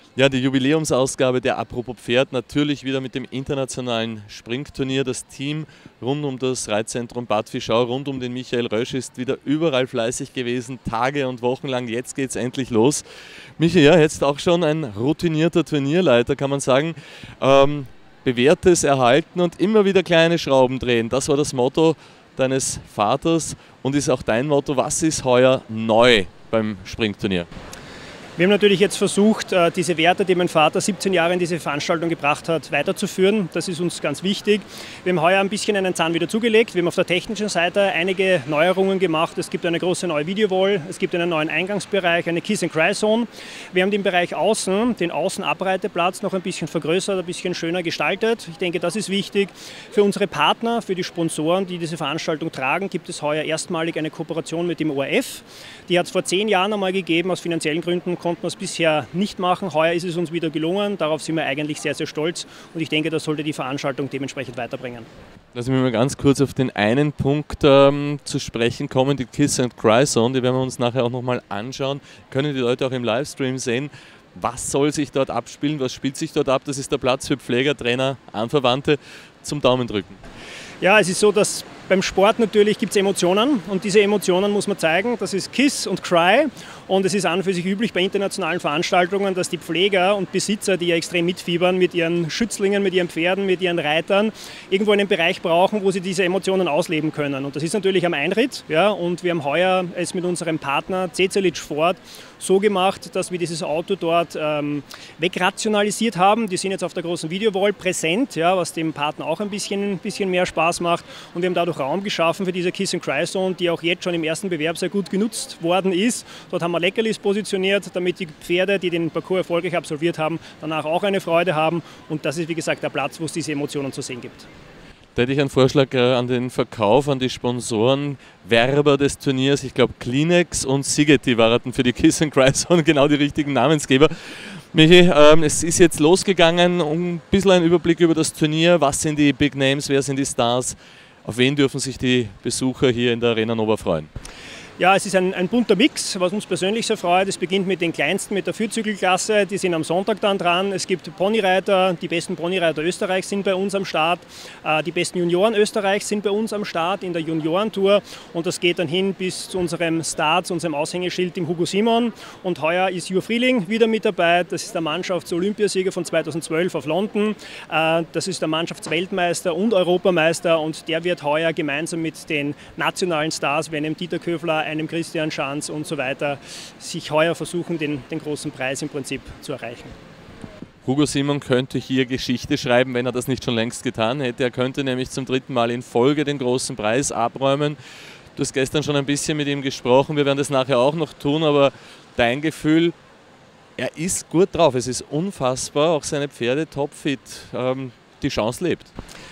Ja, die Jubiläumsausgabe der Apropos Pferd, natürlich wieder mit dem internationalen Springturnier. Das Team rund um das Reitzentrum Bad Fischau, rund um den Michael Rösch ist wieder überall fleißig gewesen, Tage und Wochen lang. Jetzt geht es endlich los. Michael, ja, jetzt auch schon ein routinierter Turnierleiter, kann man sagen. Bewährtes erhalten und immer wieder kleine Schrauben drehen. Das war das Motto deines Vaters und ist auch dein Motto. Was ist heuer neu beim Springturnier? Wir haben natürlich jetzt versucht, diese Werte, die mein Vater 17 Jahre in diese Veranstaltung gebracht hat, weiterzuführen. Das ist uns ganz wichtig. Wir haben heuer ein bisschen einen Zahn wieder zugelegt. Wir haben auf der technischen Seite einige Neuerungen gemacht. Es gibt eine große neue Videowall, es gibt einen neuen Eingangsbereich, eine Kiss-and-Cry-Zone. Wir haben den Bereich außen, den Außenabreiteplatz noch ein bisschen vergrößert, ein bisschen schöner gestaltet. Ich denke, das ist wichtig. Für unsere Partner, für die Sponsoren, die diese Veranstaltung tragen, gibt es heuer erstmalig eine Kooperation mit dem ORF. Die hat es vor 10 Jahren einmal gegeben, aus finanziellen Gründen konnten wir es bisher nicht machen. Heuer ist es uns wieder gelungen. Darauf sind wir eigentlich sehr, sehr stolz. Und ich denke, das sollte die Veranstaltung dementsprechend weiterbringen. Lassen wir mal ganz kurz auf den einen Punkt zu sprechen kommen, die Kiss-and-Cry-Zone. Die werden wir uns nachher auch nochmal anschauen. Können die Leute auch im Livestream sehen. Was soll sich dort abspielen? Was spielt sich dort ab? Das ist der Platz für Pfleger, Trainer, Anverwandte zum Daumen drücken. Ja, es ist so, dass beim Sport natürlich gibt es Emotionen und diese Emotionen muss man zeigen. Das ist Kiss und Cry und es ist an und für sich üblich bei internationalen Veranstaltungen, dass die Pfleger und Besitzer, die ja extrem mitfiebern mit ihren Schützlingen, mit ihren Pferden, mit ihren Reitern, irgendwo einen Bereich brauchen, wo sie diese Emotionen ausleben können. Und das ist natürlich am Einritt. Ja, und wir haben heuer es mit unserem Partner Cecilic Ford so gemacht, dass wir dieses Auto dort wegrationalisiert haben. Die sind jetzt auf der großen Videowall präsent, ja, was dem Partner auch ein bisschen mehr Spaß macht. Und wir haben dadurch Raum geschaffen für diese Kiss-and-Cry-Zone, die auch jetzt schon im ersten Bewerb sehr gut genutzt worden ist. Dort haben wir Leckerlis positioniert, damit die Pferde, die den Parcours erfolgreich absolviert haben, danach auch eine Freude haben. Und das ist, wie gesagt, der Platz, wo es diese Emotionen zu sehen gibt. Da hätte ich einen Vorschlag an den Verkauf, an die Sponsoren, Werber des Turniers. Ich glaube, Kleenex und Sigeti waren für die Kiss-and-Cry-Zone genau die richtigen Namensgeber. Michi, es ist jetzt losgegangen, ein bisschen ein Überblick über das Turnier. Was sind die Big Names, wer sind die Stars? Auf wen dürfen sich die Besucher hier in der Arena Nova freuen? Ja, es ist ein bunter Mix, was uns persönlich sehr freut. Es beginnt mit den Kleinsten, mit der Vierzügelklasse, die sind am Sonntag dann dran. Es gibt Ponyreiter, die besten Ponyreiter Österreichs sind bei uns am Start. Die besten Junioren Österreichs sind bei uns am Start in der Juniorentour. Und das geht dann hin bis zu unserem Star, zu unserem Aushängeschild, dem Hugo Simon. Und heuer ist Jur Frieling wieder mit dabei. Das ist der Mannschafts-Olympiasieger von 2012 auf London. Das ist der Mannschaftsweltmeister und Europameister. Und der wird heuer gemeinsam mit den nationalen Stars, wie einem Dieter Köfler, einem Christian Schanz und so weiter, sich heuer versuchen, den großen Preis im Prinzip zu erreichen. Hugo Simon könnte hier Geschichte schreiben, wenn er das nicht schon längst getan hätte. Er könnte nämlich zum 3. Mal in Folge den großen Preis abräumen. Du hast gestern schon ein bisschen mit ihm gesprochen, wir werden das nachher auch noch tun, aber dein Gefühl, er ist gut drauf, es ist unfassbar, auch seine Pferde topfit, die Chance lebt.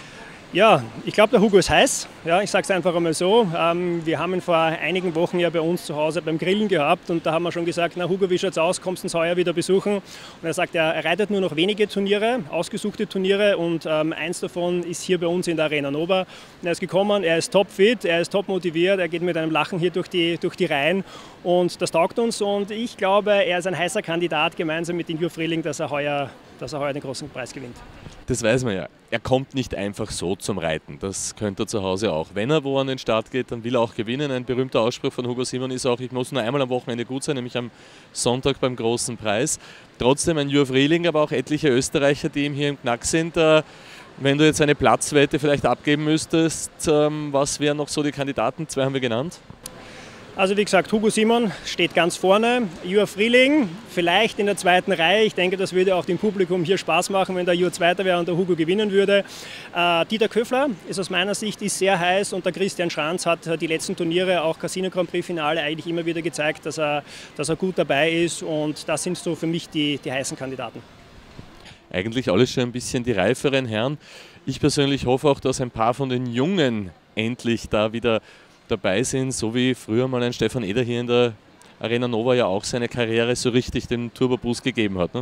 Ja, ich glaube, der Hugo ist heiß. Ja, ich sage es einfach einmal so. Wir haben ihn vor einigen Wochen ja bei uns zu Hause beim Grillen gehabt und da haben wir schon gesagt, na Hugo, wie schaut's aus, kommst du uns heuer wieder besuchen? Und er sagt, er reitet nur noch wenige Turniere, ausgesuchte Turniere und eins davon ist hier bei uns in der Arena Nova. Und er ist gekommen, er ist topfit, er ist top motiviert, er geht mit einem Lachen hier durch die Reihen und das taugt uns und ich glaube, er ist ein heißer Kandidat gemeinsam mit den Jur Frieling, dass er heuer den großen Preis gewinnt. Das weiß man ja. Er kommt nicht einfach so zum Reiten. Das könnte er zu Hause auch. Wenn er wo an den Start geht, dann will er auch gewinnen. Ein berühmter Ausspruch von Hugo Simon ist auch, ich muss nur einmal am Wochenende gut sein, nämlich am Sonntag beim großen Preis. Trotzdem ein Jur Frieling, aber auch etliche Österreicher, die ihm hier im Knack sind. Wenn du jetzt eine Platzwette vielleicht abgeben müsstest, was wären noch so die Kandidaten? 2 haben wir genannt. Also wie gesagt, Hugo Simon steht ganz vorne, Jur Frieling vielleicht in der 2. Reihe. Ich denke, das würde auch dem Publikum hier Spaß machen, wenn der Jur Zweiter wäre und der Hugo gewinnen würde. Dieter Köfler ist aus meiner Sicht sehr heiß und der Christian Schanz hat die letzten Turniere, auch Casino Grand Prix Finale, eigentlich immer wieder gezeigt, dass er gut dabei ist und das sind so für mich die heißen Kandidaten. Eigentlich alles schon ein bisschen die reiferen Herren. Ich persönlich hoffe auch, dass ein paar von den Jungen endlich da wieder dabei sind, so wie früher mal ein Stefan Eder hier in der Arena Nova ja auch seine Karriere so richtig den Turbo-Boost gegeben hat. Ne?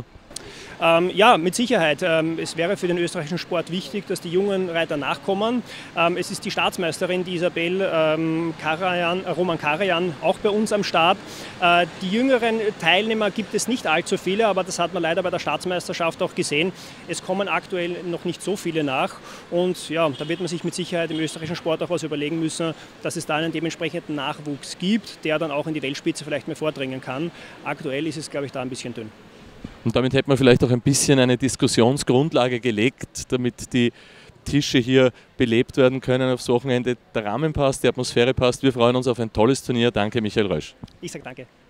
Ja, mit Sicherheit. Es wäre für den österreichischen Sport wichtig, dass die jungen Reiter nachkommen. Es ist die Staatsmeisterin, die Isabel Roman Karajan, auch bei uns am Start. Die jüngeren Teilnehmer gibt es nicht allzu viele, aber das hat man leider bei der Staatsmeisterschaft auch gesehen. Es kommen aktuell noch nicht so viele nach und ja, da wird man sich mit Sicherheit im österreichischen Sport auch was überlegen müssen, dass es da einen dementsprechenden Nachwuchs gibt, der dann auch in die Weltspitze vielleicht mehr vordringen kann. Aktuell ist es, glaube ich, da ein bisschen dünn. Und damit hätte man vielleicht auch ein bisschen eine Diskussionsgrundlage gelegt, damit die Tische hier belebt werden können aufs Wochenende. Der Rahmen passt, die Atmosphäre passt. Wir freuen uns auf ein tolles Turnier. Danke, Michael Rösch. Ich sage danke.